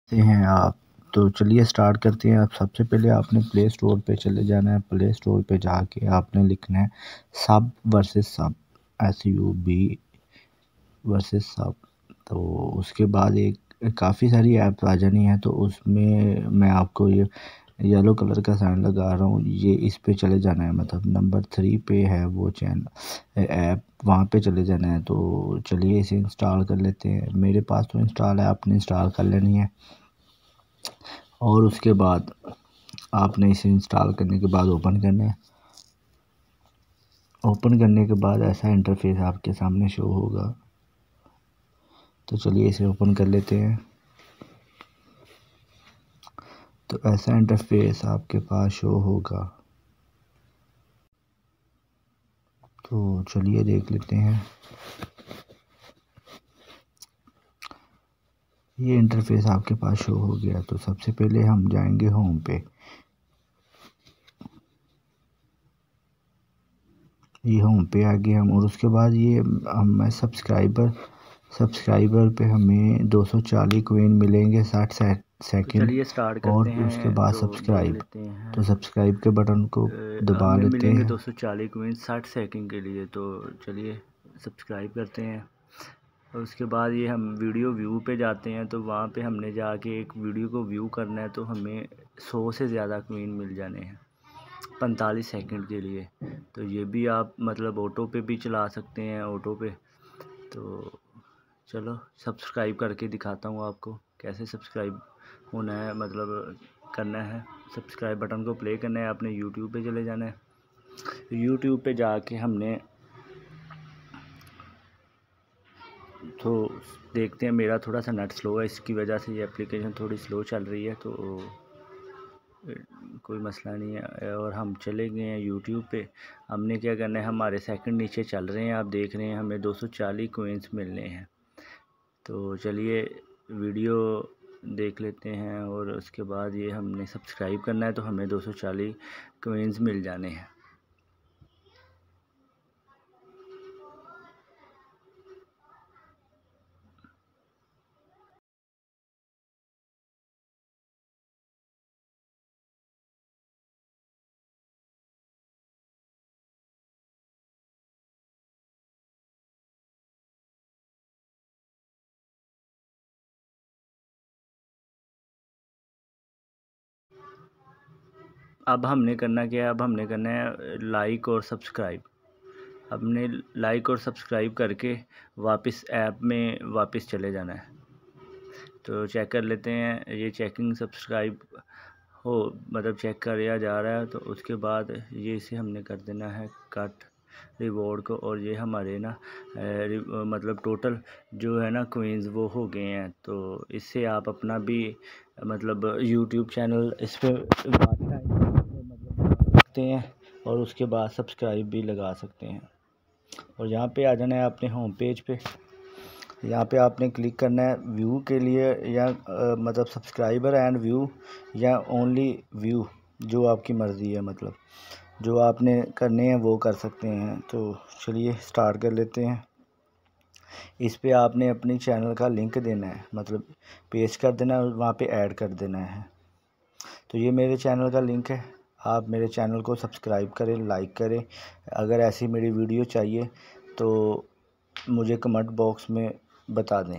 से हैं आप। तो चलिए स्टार्ट करते हैं। आप सबसे पहले आपने प्ले स्टोर पे चले जाना है। प्ले स्टोर पे जाके आपने लिखना है सब वर्सेस सब, SUB वर्सेस सब। तो उसके बाद एक काफ़ी सारी ऐप आ जानी है। तो उसमें मैं आपको ये येलो कलर का साइन लगा रहा हूँ, ये इस पे चले जाना है, मतलब नंबर 3 पे है वो चैनल ऐप, वहाँ पे चले जाना है। तो चलिए इसे इंस्टॉल कर लेते हैं। मेरे पास तो इंस्टॉल है, आपने इंस्टॉल कर लेनी है। और उसके बाद आपने इसे इंस्टॉल करने के बाद ओपन करना है। ओपन करने के बाद ऐसा इंटरफेस आपके सामने शो होगा। तो चलिए इसे ओपन कर लेते हैं। तो ऐसा इंटरफेस आपके पास शो होगा। तो चलिए देख लेते हैं। ये इंटरफेस आपके पास शो हो गया। तो सबसे पहले हम जाएंगे होम पे। ये होम पे आ गए हम। और उसके बाद ये हम सब्सक्राइबर पे हमें 240 कॉइन मिलेंगे 60 सेकंड। चलिए स्टार्ट और करते उसके हैं। बाद तो देख सब्सक्राइब। लेते हैं। तो सब्सक्राइब के बटन को दबा हमें लेते मिलेंगे हैं। 240 कॉइन 60 सेकंड के लिए। तो चलिए सब्सक्राइब करते हैं। और उसके बाद ये हम वीडियो व्यू पे जाते हैं। तो वहाँ पे हमने जाके एक वीडियो को व्यू करना है। तो हमें 100 से ज़्यादा कॉइन मिल जाने हैं 45 सेकंड के लिए। तो ये भी आप मतलब ऑटो पे भी चला सकते हैं, ऑटो पे। तो चलो सब्सक्राइब करके दिखाता हूँ आपको कैसे सब्सक्राइब होना है, मतलब करना है। सब्सक्राइब बटन को प्ले करना है, आपने यूट्यूब पे चले जाना है। यूट्यूब पे जाके हमने तो देखते हैं। मेरा थोड़ा सा नेट स्लो है, इसकी वजह से ये एप्लीकेशन थोड़ी स्लो चल रही है। तो कोई मसला नहीं है। और हम चले गए हैं यूट्यूब पे। हमने क्या करना है, हमारे सेकंड नीचे चल रहे हैं, आप देख रहे हैं, हमें 240 कॉइन्स मिलने हैं। तो चलिए वीडियो देख लेते हैं। और उसके बाद ये हमने सब्सक्राइब करना है। तो हमें 240 कॉइन्स मिल जाने हैं। अब हमने करना क्या है, अब हमने करना है लाइक और सब्सक्राइब। हमने लाइक और सब्सक्राइब करके वापस ऐप में वापस चले जाना है। तो चेक कर लेते हैं। ये चेकिंग सब्सक्राइब हो, मतलब चेक किया जा रहा है। तो उसके बाद ये इसे हमने कर देना है कट रिवॉर्ड को। और ये हमारे ना मतलब टोटल जो है ना क्वींस वो हो गए हैं। तो इससे आप अपना भी मतलब यूट्यूब चैनल इस पर मतलब बना सकते हैं। और उसके बाद सब्सक्राइब भी लगा सकते हैं। और यहाँ पे आ जाना है अपने होम पेज पे। यहाँ पे आपने क्लिक करना है व्यू के लिए, या मतलब सब्सक्राइबर एंड व्यू, या ओनली व्यू, जो आपकी मर्ज़ी है। मतलब जो आपने करने हैं वो कर सकते हैं। तो चलिए स्टार्ट कर लेते हैं। इस पे आपने अपनी चैनल का लिंक देना है, मतलब पेस्ट कर देना है और वहाँ पे ऐड कर देना है। तो ये मेरे चैनल का लिंक है। आप मेरे चैनल को सब्सक्राइब करें, लाइक करें। अगर ऐसी मेरी वीडियो चाहिए तो मुझे कमेंट बॉक्स में बता दें।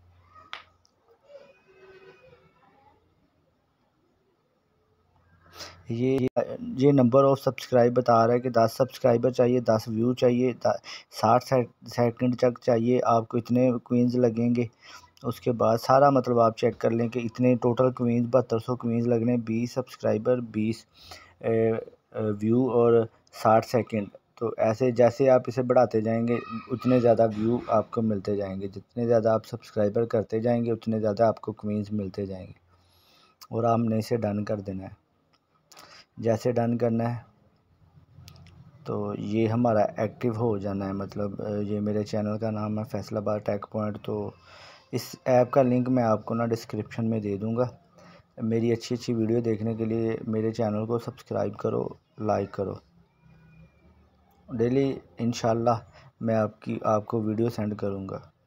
ये नंबर ऑफ़ सब्सक्राइब बता रहा है कि 10 सब्सक्राइबर चाहिए, 10 व्यू चाहिए, 60 सेकंड तक चाहिए, आपको इतने क्वींस लगेंगे। उसके बाद सारा मतलब आप चेक कर लें कि इतने टोटल क्वींस 7200 क्वींस लगने, 20 सब्सक्राइबर, 20 व्यू और 60 सेकंड। तो ऐसे जैसे आप इसे बढ़ाते जाएंगे उतने ज़्यादा व्यू आपको मिलते जाएंगे, जितने ज़्यादा आप सब्सक्राइबर करते जाएंगे उतने ज़्यादा आपको क्वींस मिलते जाएंगे। और आपने इसे डन कर देना है। जैसे डन करना है तो ये हमारा एक्टिव हो जाना है। मतलब ये मेरे चैनल का नाम है फैसलाबाद टेक पॉइंट। तो इस ऐप का लिंक मैं आपको ना डिस्क्रिप्शन में दे दूँगा। मेरी अच्छी अच्छी वीडियो देखने के लिए मेरे चैनल को सब्सक्राइब करो, लाइक करो। डेली इंशाल्लाह मैं आपको वीडियो सेंड करूँगा।